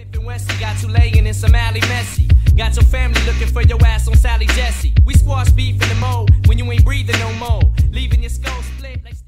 Cliff and Wesley got you laying in some alley messy. Got your family looking for your ass on Sally Jesse. We squash beef in the mold when you ain't breathing no more. Leaving your skull split like